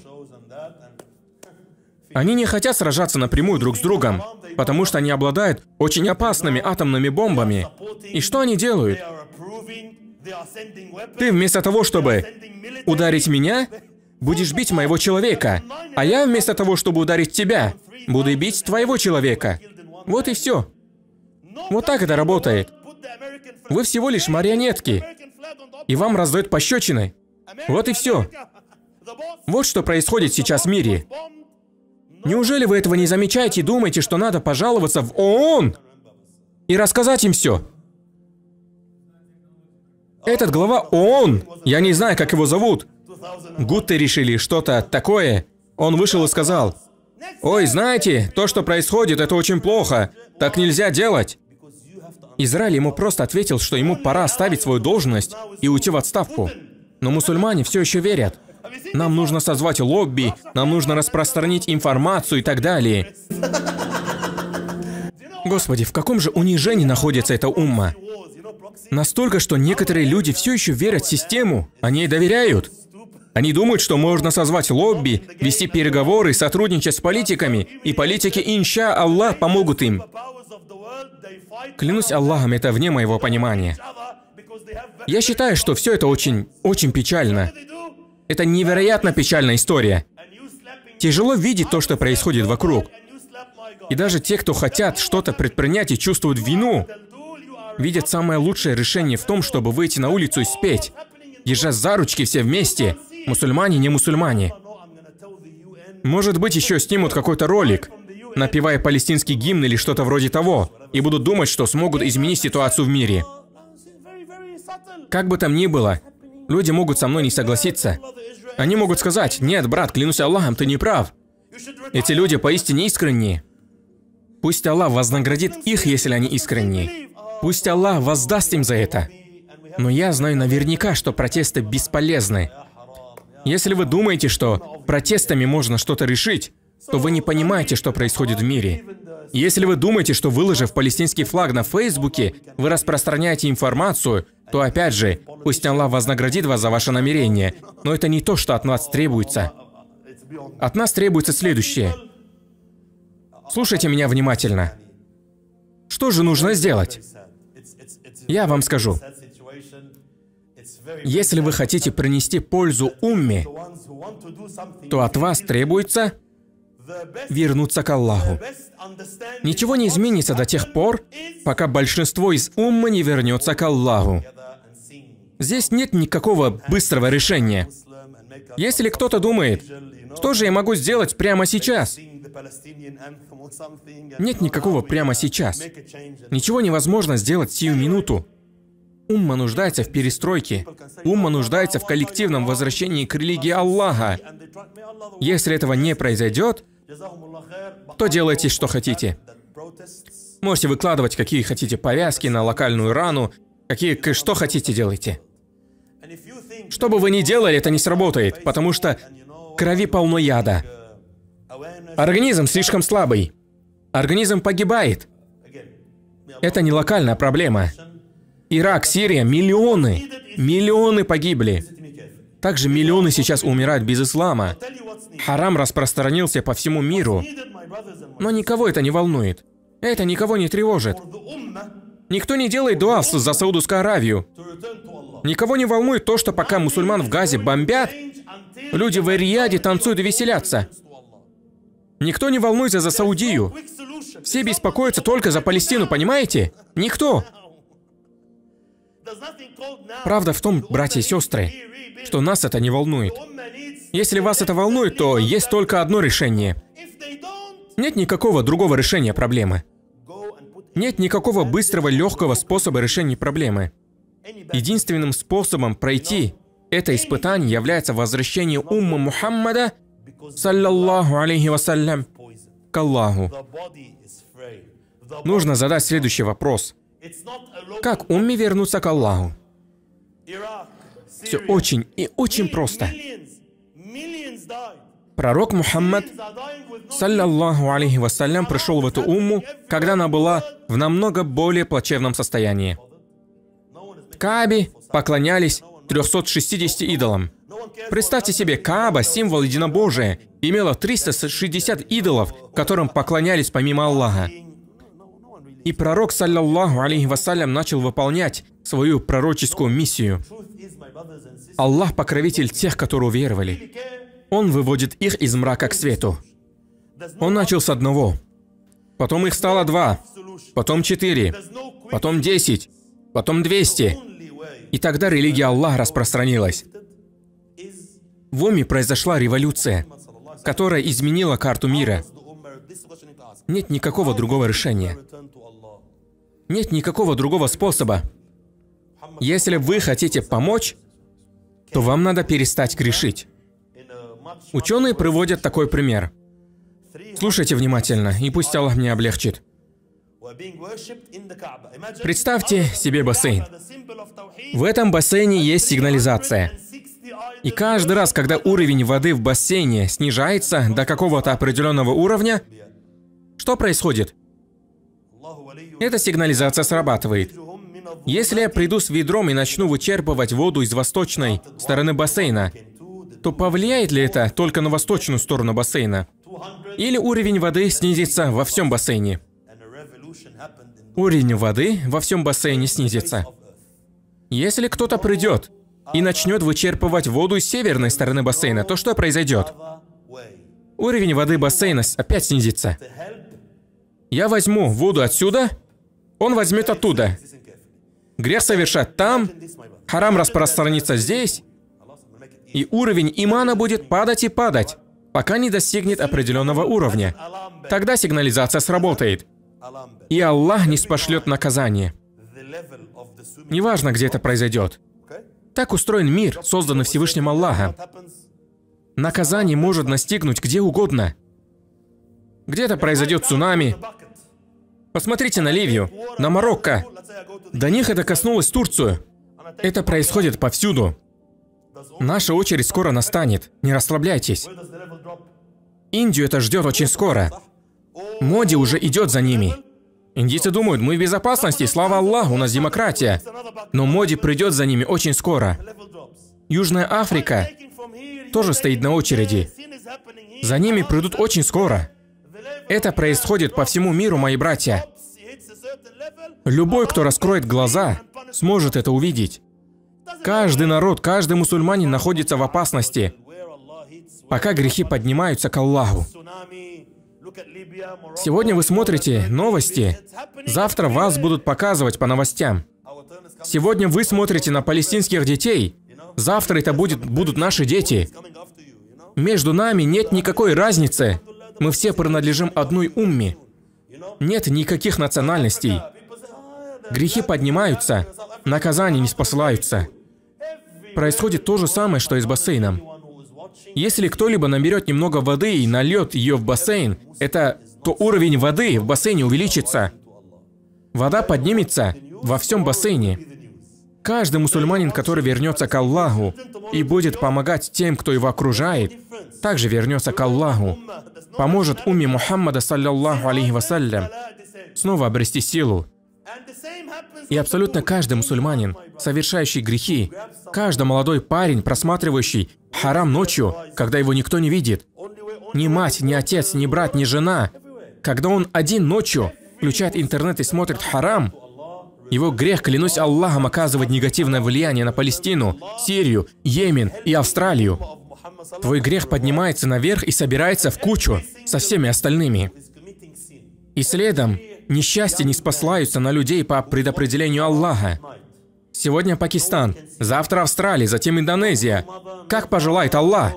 S1: Они не хотят сражаться напрямую друг с другом, потому что они обладают очень опасными атомными бомбами. И что они делают? Ты вместо того, чтобы ударить меня, будешь бить моего человека, а я вместо того, чтобы ударить тебя, буду бить твоего человека. Вот и все. Вот так это работает. Вы всего лишь марионетки, и вам раздают пощечины. Вот и все. Вот что происходит сейчас в мире. Неужели вы этого не замечаете и думаете, что надо пожаловаться в ООН и рассказать им все? Этот глава ООН, я не знаю, как его зовут, Гутте решили что-то такое, он вышел и сказал: «Ой, знаете, то, что происходит, это очень плохо, так нельзя делать». Израиль ему просто ответил, что ему пора оставить свою должность и уйти в отставку. Но мусульмане все еще верят. Нам нужно созвать лобби, нам нужно распространить информацию и так далее. Господи, в каком же унижении находится эта умма? Настолько, что некоторые люди все еще верят в систему, они ей доверяют. Они думают, что можно созвать лобби, вести переговоры, сотрудничать с политиками, и политики, инша Аллах, помогут им. Клянусь Аллахом, это вне моего понимания. Я считаю, что все это очень, очень печально. Это невероятно печальная история. Тяжело видеть то, что происходит вокруг. И даже те, кто хотят что-то предпринять и чувствуют вину, видят самое лучшее решение в том, чтобы выйти на улицу и спеть, держась за ручки все вместе, мусульмане, не мусульмане. Может быть, еще снимут какой-то ролик, напевая палестинский гимн или что-то вроде того. и будут думать, что смогут изменить ситуацию в мире. Как бы там ни было, люди могут со мной не согласиться. Они могут сказать: «Нет, брат, клянусь Аллахом, ты не прав». Эти люди поистине искренние. Пусть Аллах вознаградит их, если они искренние. Пусть Аллах воздаст им за это. Но я знаю наверняка, что протесты бесполезны. Если вы думаете, что протестами можно что-то решить, то вы не понимаете, что происходит в мире. Если вы думаете, что выложив палестинский флаг на Фейсбуке, вы распространяете информацию, то опять же, пусть Аллах вознаградит вас за ваше намерение, но это не то, что от нас требуется. От нас требуется следующее. Слушайте меня внимательно. Что же нужно сделать? Я вам скажу. Если вы хотите принести пользу умме, то от вас требуется вернуться к Аллаху. Ничего не изменится до тех пор, пока большинство из уммы не вернется к Аллаху. Здесь нет никакого быстрого решения. Если кто-то думает, что же я могу сделать прямо сейчас? Нет никакого прямо сейчас. Ничего невозможно сделать сию минуту. Умма нуждается в перестройке. Умма нуждается в коллективном возвращении к религии Аллаха. Если этого не произойдет, то делайте, что хотите. Можете выкладывать, какие хотите повязки на локальную рану, какие, что хотите, делайте. Что бы вы ни делали, это не сработает, потому что в крови полно яда. Организм слишком слабый. Организм погибает. Это не локальная проблема. Ирак, Сирия, миллионы, миллионы погибли. Также миллионы сейчас умирают без ислама. Харам распространился по всему миру. Но никого это не волнует. Это никого не тревожит. Никто не делает дуа за Саудовскую Аравию. Никого не волнует то, что пока мусульман в Газе бомбят, люди в Эр-Рияде танцуют и веселятся. Никто не волнуется за Саудию. Все беспокоятся только за Палестину, понимаете? Никто. Правда в том, братья и сестры, что нас это не волнует. Если вас это волнует, то есть только одно решение. Нет никакого другого решения проблемы. Нет никакого быстрого, легкого способа решения проблемы. Единственным способом пройти это испытание является возвращение уммы Мухаммада, саллаллаху алейхи вассалям, к Аллаху. Нужно задать следующий вопрос. Как умме вернуться к Аллаху? Все очень и очень просто. Пророк Мухаммад, саллаллаху алейхи вассалям, пришел в эту умму, когда она была в намного более плачевном состоянии. В Каабе поклонялись трёмстам шестидесяти идолам. Представьте себе, Кааба, символ единобожия, имела триста шестьдесят идолов, которым поклонялись помимо Аллаха. И пророк, саллаллаху алейхи вассалям, начал выполнять свою пророческую миссию. Аллах покровитель тех, которые уверовали. Он выводит их из мрака к свету. Он начал с одного. Потом их стало два. Потом четыре. Потом десять. Потом двести. И тогда религия Аллаха распространилась. В умме произошла революция, которая изменила карту мира. Нет никакого другого решения. Нет никакого другого способа. Если вы хотите помочь, то вам надо перестать грешить. Ученые приводят такой пример. Слушайте внимательно, и пусть Аллах мне облегчит. Представьте себе бассейн. В этом бассейне есть сигнализация. И каждый раз, когда уровень воды в бассейне снижается до какого-то определенного уровня, что происходит? Эта сигнализация срабатывает. Если я приду с ведром и начну вычерпывать воду из восточной стороны бассейна, то повлияет ли это только на восточную сторону бассейна? Или уровень воды снизится во всем бассейне? Уровень воды во всем бассейне снизится. Если кто-то придет и начнет вычерпывать воду из северной стороны бассейна, то что произойдет? Уровень воды бассейна опять снизится. Я возьму воду отсюда, он возьмет оттуда. Грех совершать там, харам распространится здесь, и уровень имана будет падать и падать, пока не достигнет определенного уровня. Тогда сигнализация сработает. и Аллах не спошлет наказание. Неважно, где это произойдет. Так устроен мир, созданный Всевышним Аллахом. Наказание может настигнуть где угодно. Где-то произойдет цунами. Посмотрите на Ливию, на Марокко. До них это коснулось Турцию. Это происходит повсюду. Наша очередь скоро настанет. Не расслабляйтесь. Индию это ждет очень скоро. Моди уже идет за ними. Индийцы думают, мы в безопасности, слава Аллаху, у нас демократия. Но Моди придет за ними очень скоро. Южная Африка тоже стоит на очереди. За ними придут очень скоро. Это происходит по всему миру, мои братья. Любой, кто раскроет глаза, сможет это увидеть. Каждый народ, каждый мусульманин находится в опасности, пока грехи поднимаются к Аллаху. Сегодня вы смотрите новости, завтра вас будут показывать по новостям. Сегодня вы смотрите на палестинских детей, завтра это будет, будут наши дети. Между нами нет никакой разницы. Мы все принадлежим одной умме. Нет никаких национальностей. Грехи поднимаются, наказания не спасаются. Происходит то же самое, что и с бассейном. Если кто-либо наберет немного воды и нальет ее в бассейн, это то уровень воды в бассейне увеличится. Вода поднимется во всем бассейне. Каждый мусульманин, который вернется к Аллаху и будет помогать тем, кто его окружает, также вернется к Аллаху, поможет умме Мухаммада, саллаллаху алейхи вассалям, снова обрести силу. И абсолютно каждый мусульманин, совершающий грехи, каждый молодой парень, просматривающий харам ночью, когда его никто не видит, ни мать, ни отец, ни брат, ни жена, когда он один ночью включает интернет и смотрит харам, его грех, клянусь Аллахом, оказывает негативное влияние на Палестину, Сирию, Йемен и Австралию. Твой грех поднимается наверх и собирается в кучу со всеми остальными. И следом несчастья не спасаются на людей по предопределению Аллаха. Сегодня Пакистан, завтра Австралия, затем Индонезия. Как пожелает Аллах.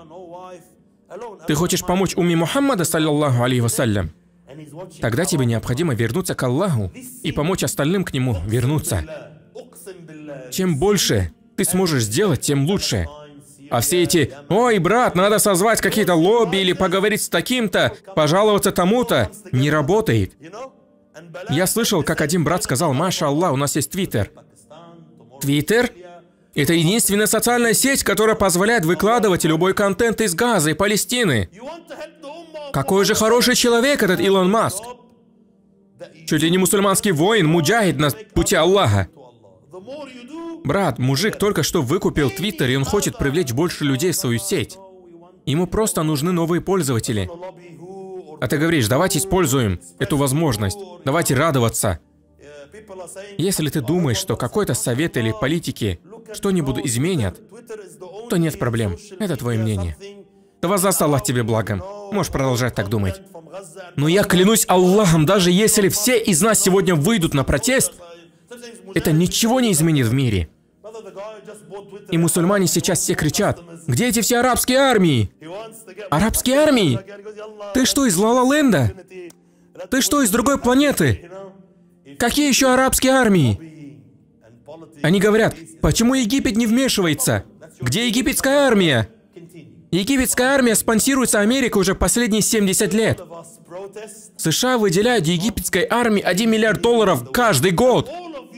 S1: Ты хочешь помочь умме Мухаммада, саллаллаху алейхи вассалям? Тогда тебе необходимо вернуться к Аллаху и помочь остальным к Нему вернуться. Чем больше ты сможешь сделать, тем лучше. А все эти «Ой, брат, надо созвать какие-то лобби или поговорить с таким-то, пожаловаться тому-то» не работает. Я слышал, как один брат сказал: «Маша Аллах, у нас есть Твиттер». Твиттер? Это единственная социальная сеть, которая позволяет выкладывать любой контент из Газы и Палестины. Какой же хороший человек этот Илон Маск. Чуть ли не мусульманский воин, муджахид на пути Аллаха. Брат, мужик только что выкупил Твиттер, и он хочет привлечь больше людей в свою сеть. Ему просто нужны новые пользователи. А ты говоришь: давайте используем эту возможность, давайте радоваться. Если ты думаешь, что какой-то совет или политики что-нибудь изменят, то нет проблем. Это твое мнение. Да воздаст Аллах тебе благом. Можешь продолжать так думать. Но я клянусь Аллахом, даже если все из нас сегодня выйдут на протест, это ничего не изменит в мире. И мусульмане сейчас все кричат: где эти все арабские армии? Арабские армии? Ты что, из Ла-Ла-Ленда? Ты что, из другой планеты? Какие еще арабские армии? Они говорят: почему Египет не вмешивается? Где египетская армия? Египетская армия спонсируется Америкой уже последние семьдесят лет. США выделяют египетской армии один миллиард долларов каждый год.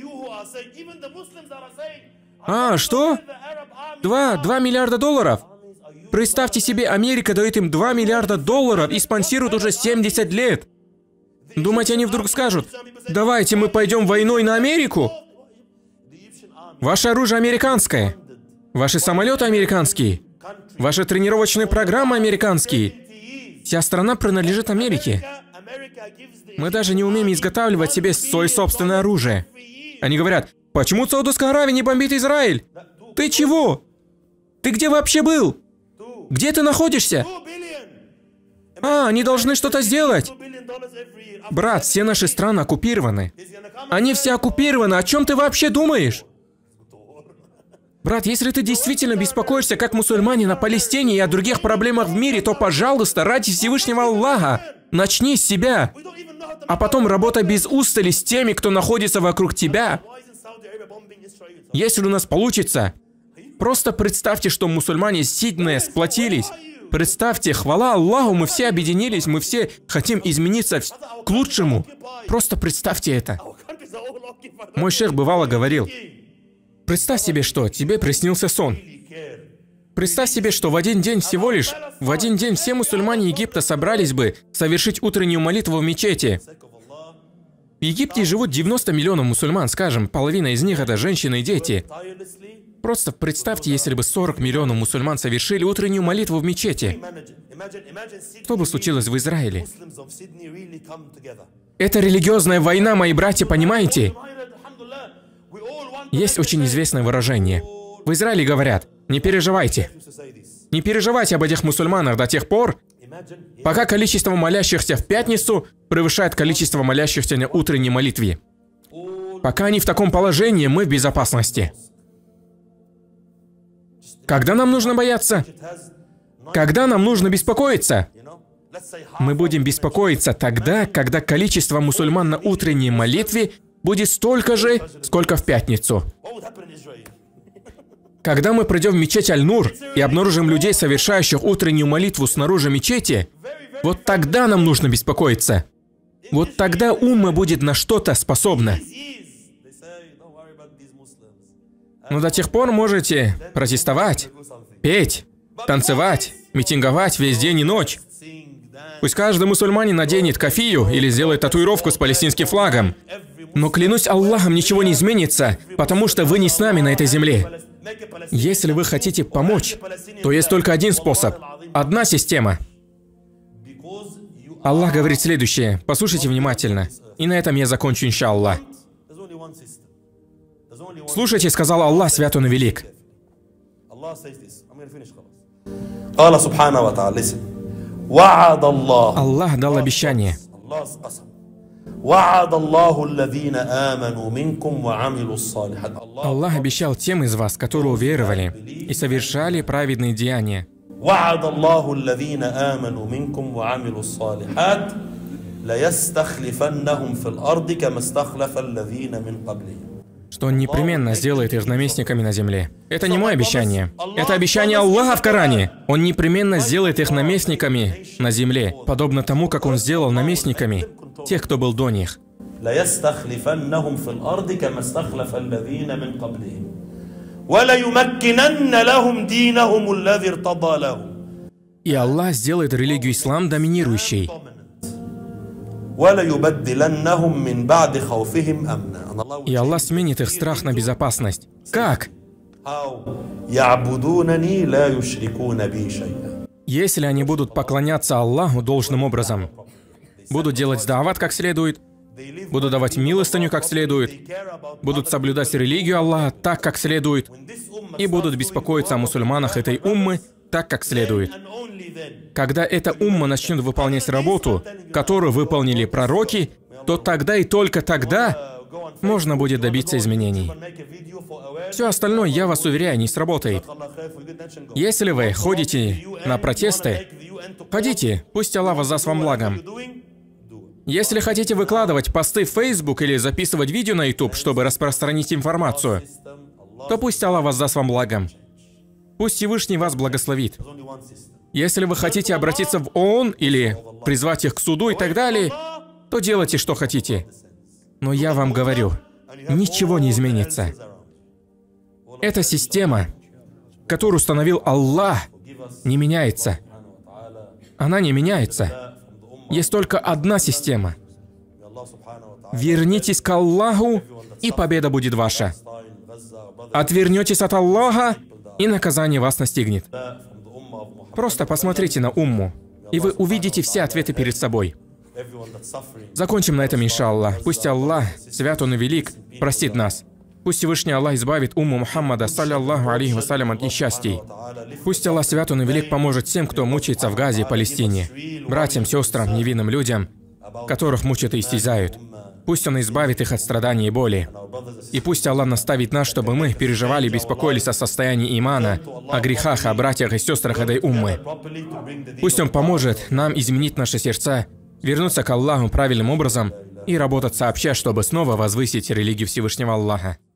S1: А, что? Два, два миллиарда долларов? Представьте себе, Америка дает им два миллиарда долларов и спонсирует уже семьдесят лет. Думаете, они вдруг скажут: давайте мы пойдем войной на Америку? Ваше оружие американское. Ваши самолеты американские. Ваши тренировочные программы американские. Вся страна принадлежит Америке. Мы даже не умеем изготавливать себе свое собственное оружие. Они говорят: почему Саудовская Аравия не бомбит Израиль? Ты чего? Ты где вообще был? Где ты находишься? А, они должны что-то сделать. Брат, все наши страны оккупированы. Они все оккупированы. О чем ты вообще думаешь? Брат, если ты действительно беспокоишься как мусульманин о Палестине и о других проблемах в мире, то, пожалуйста, ради Всевышнего Аллаха, Начни с себя, а потом работай без устали с теми, кто находится вокруг тебя. Если у нас получится, просто представьте, что мусульмане Сиднея сплотились. Представьте, хвала Аллаху, мы все объединились, мы все хотим измениться к лучшему. Просто представьте это. Мой шейх бывало говорил: представь себе, что тебе приснился сон. Представь себе, что в один день всего лишь, в один день все мусульмане Египта собрались бы совершить утреннюю молитву в мечети. В Египте живут девяносто миллионов мусульман, скажем, половина из них это женщины и дети. Просто представьте, если бы сорок миллионов мусульман совершили утреннюю молитву в мечети. Что бы случилось в Израиле? Это религиозная война, мои братья, понимаете? Есть очень известное выражение. В Израиле говорят: не переживайте. Не переживайте об этих мусульманах до тех пор, пока количество молящихся в пятницу превышает количество молящихся на утренней молитве. Пока они в таком положении, мы в безопасности. Когда нам нужно бояться? Когда нам нужно беспокоиться? Мы будем беспокоиться тогда, когда количество мусульман на утренней молитве будет столько же, сколько в пятницу. Когда мы придем в мечеть Аль-Нур и обнаружим людей, совершающих утреннюю молитву снаружи мечети, вот тогда нам нужно беспокоиться. Вот тогда умма будет на что-то способна. Но до тех пор можете протестовать, петь, танцевать, митинговать весь день и ночь. Пусть каждый мусульманин наденет кафию или сделает татуировку с палестинским флагом. Но клянусь Аллахом, ничего не изменится, потому что вы не с нами на этой земле. Если вы хотите помочь, то есть только один способ, одна система. Аллах говорит следующее, послушайте внимательно, и на этом я закончу, иншаллах. Слушайте, сказал Аллах, свят Он и велик. Аллах дал обещание. Аллах обещал тем из вас, которые уверовали и совершали праведные деяния. Что Он непременно сделает их наместниками на земле. Это не мое обещание. Это обещание Аллаха в Коране. Он непременно сделает их наместниками на земле, подобно тому, как Он сделал наместниками тех, кто был до них. И Аллах сделает религию ислам доминирующей. И Аллах сменит их страх на безопасность. Как? Если они будут поклоняться Аллаху должным образом, будут делать даават как следует, будут давать милостыню как следует, будут соблюдать религию Аллаха так, как следует, и будут беспокоиться о мусульманах этой уммы так, как следует. Когда эта умма начнет выполнять работу, которую выполнили пророки, то тогда и только тогда можно будет добиться изменений. Все остальное, я вас уверяю, не сработает. Если вы ходите на протесты, ходите, пусть Аллах воздаст вам благом. Если хотите выкладывать посты в Facebook или записывать видео на YouTube, чтобы распространить информацию, то пусть Аллах воздаст вам благом. Пусть Всевышний вас благословит. Если вы хотите обратиться в ООН или призвать их к суду и так далее, то делайте, что хотите. Но я вам говорю, ничего не изменится. Эта система, которую установил Аллах, не меняется. Она не меняется. Есть только одна система. Вернитесь к Аллаху, и победа будет ваша. Отвернетесь от Аллаха, и наказание вас настигнет. Просто посмотрите на умму, и вы увидите все ответы перед собой. Закончим на этом, иншаллах. Пусть Аллах, свят Он и велик, простит нас. Пусть Всевышний Аллах избавит умму Мухаммада, саллаллаху алейхи вассалям, от несчастий. Пусть Аллах, свят Он и велик, поможет всем, кто мучается в Газе и Палестине. Братьям, сестрам, невинным людям, которых мучат и истязают. Пусть Он избавит их от страданий и боли. И пусть Аллах наставит нас, чтобы мы переживали и беспокоились о состоянии имана, о грехах, о братьях и сестрах этой уммы. Пусть Он поможет нам изменить наши сердца вернуться к Аллаху правильным образом и работать сообща, чтобы снова возвысить религию Всевышнего Аллаха.